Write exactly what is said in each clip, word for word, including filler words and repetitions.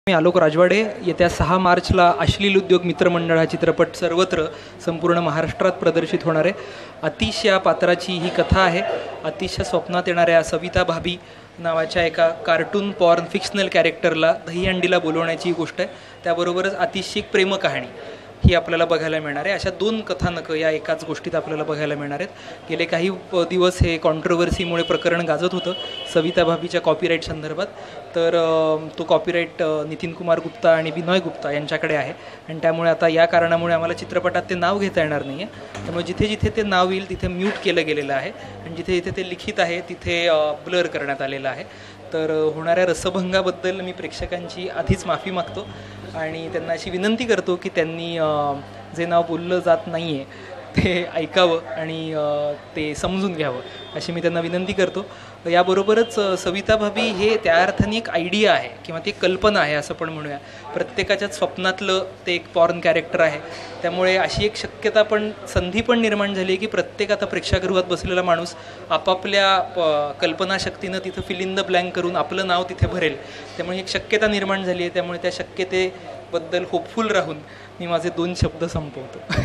मी आलोक राजवाडे येत्या सहा मार्चला अश्लील उद्योग मित्रमंडळ हा चित्रपट सर्वत्र संपूर्ण महाराष्ट्रात प्रदर्शित होणार आहे. अतिश या पात्राची ही कथा आहे. अतिशच्या स्वप्नात येणाऱ्या सविता भाभी नावाच्या एका कार्टून पॉर्न फिक्शनल कॅरेक्टरला दहीहंडीला बोलवण्याची गोष्ट आहे. त्याबरोबरच अतिशची एक प्रेम कहाणी ही आपल्याला बघायला मिळणार आहे. अशा दोन कथानकं या एकाच गोष्टीत आपल्याला बघायला मिळणार आहेत. गेले काही दिवस हे कॉन्ट्रोवर्सीमुळे प्रकरण गाजत होतं सविता भाभीच्या कॉपीराईट संदर्भात. तर तो कॉपीराईट नितीन कुमार गुप्ता आणि विनय गुप्ता यांच्याकडे आहे आणि त्यामुळे आता या कारणामुळे आम्हाला चित्रपटात ते नाव घेता येणार नाही आहे. त्यामुळे जिथे जिथे ते नाव येईल तिथे म्यूट केलं गेलेलं आहे आणि जिथे जिथे ते लिखित आहे तिथे ब्लर करण्यात आलेलं आहे. तर होणाऱ्या रसभंगाबद्दल मी प्रेक्षकांची आधीच माफी मागतो आणि त्यांना अशी विनंती करतो की त्यांनी जे नाव बोललं जात नाही आहे ते ऐकावं आणि ते समजून घ्यावं अशी मी त्यांना विनंती करतो. याबरोबरच सविता भाभी हे त्या अर्थाने एक आयडिया आहे किंवा ती कल्पना आहे असं पण म्हणूया. प्रत्येकाच्याच स्वप्नातलं ते एक पॉर्न कॅरेक्टर आहे. त्यामुळे अशी एक शक्यता पण संधी पण निर्माण झाली आहे की प्रत्येक आता प्रेक्षागृहात बसलेला माणूस आपापल्या प कल्पनाशक्तीनं तिथं फिल इन द ब्लँक करून आपलं नाव तिथे भरेल. त्यामुळे एक शक्यता निर्माण झाली आहे. त्यामुळे त्या शक्यतेबद्दल होपफुल राहून मी माझे दोन शब्द संपवतो.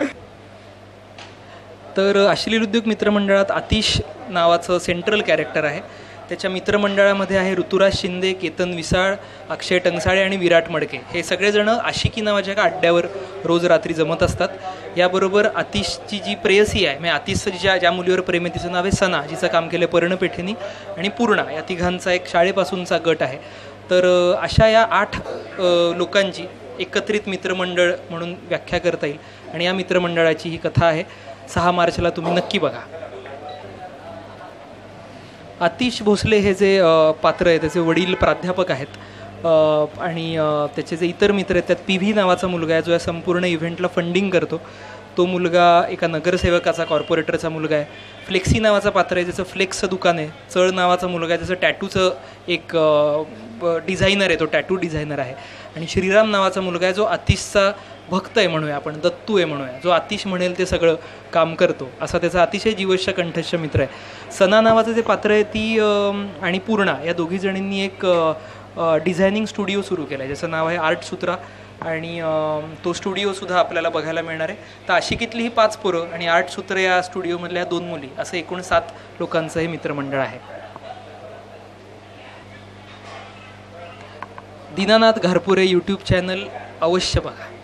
तर अश्लील उद्योग मित्रमंडळात अतिश नावाचं सेंट्रल कॅरेक्टर आहे. त्याच्या मित्रमंडळामध्ये आहे ऋतुराज शिंदे, केतन विसाळ, अक्षय टंगसाळे आणि विराट मडके. हे सगळेजणं आशिकी नावाच्या एका अड्ड्यावर रोज रात्री जमत असतात. याबरोबर अतिशची जी प्रेयसी आहे म्हणजे अतिशचं ज्या ज्या मुलीवर प्रेम आहे तिचं नाव आहे सना, जिचं काम केलं आहे पर्णपेठेनी, आणि पूर्णा या तिघांचा एक शाळेपासूनचा गट आहे. तर अशा या आठ लोकांची एकत्रित मित्रमंडळ म्हणून व्याख्या करता येईल आणि या मित्रमंडळाची ही कथा आहे. सहा मार्चला तुम्ही नक्की बघा. अतिश भोसले हे जे पात्र आहे त्याचे वडील प्राध्यापक आहेत आणि त्याचे जे इतर मित्र आहेत त्यात पी व्ही नावाचा मुलगा आहे जो या संपूर्ण इव्हेंटला फंडिंग करतो. तो मुलगा एका नगरसेवकाचा कॉर्पोरेटरचा मुलगा आहे. फ्लेक्सी नावाचा पात्र आहे ज्याचं फ्लेक्सचं दुकान आहे. चळ नावाचा मुलगा आहे ज्याचं टॅटूचं एक डिझायनर आहे, तो टॅटू डिझायनर आहे. आणि श्रीराम नावाचा मुलगा आहे जो अतिशचा भक्त आहे म्हणूया आपण, दत्तू आहे म्हणूया, जो अतिश म्हणेल ते सगळं काम करतो असा त्याचा अतिशय जीवश्य कंठस्थ मित्र आहे. सना नावाचं जे पात्र आहे ती आणि पूर्णा या दोघी जणींनी एक डिझायनिंग स्टुडिओ सुरू केला आहे ज्याचं नाव आहे आर्ट सूत्रा आणि तो स्टुडिओसुद्धा आपल्याला बघायला मिळणार आहे. तर आशिकीतली ही पाच पोरं आणि आर्ट सूत्र या स्टुडिओमधल्या दोन मुली असं एकूण सात लोकांचं हे मित्रमंडळ आहे. दीनानाथ घारपुरे यूट्यूब चॅनल अवश्य बघा.